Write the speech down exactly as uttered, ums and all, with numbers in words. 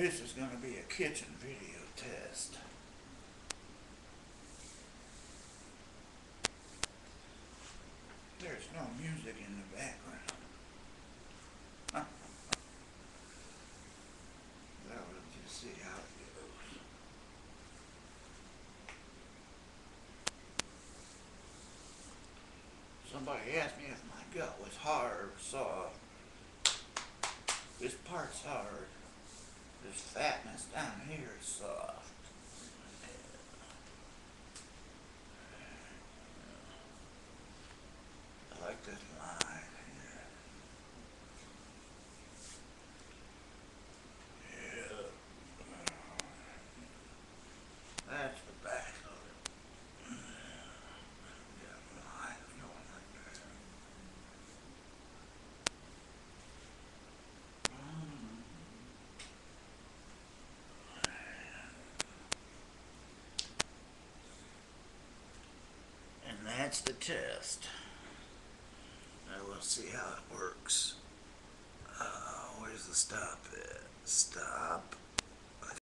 This is going to be a kitchen video test. There's no music in the background. Huh. That will just see how it goes. Somebody asked me if my gut was hard or soft. This part's hard. This fatness down here is soft. I like this line here. Yeah. That's the back of it. Got lines going like that. And that's the test. Now we'll see how it works. Uh, where's the stop at? Stop.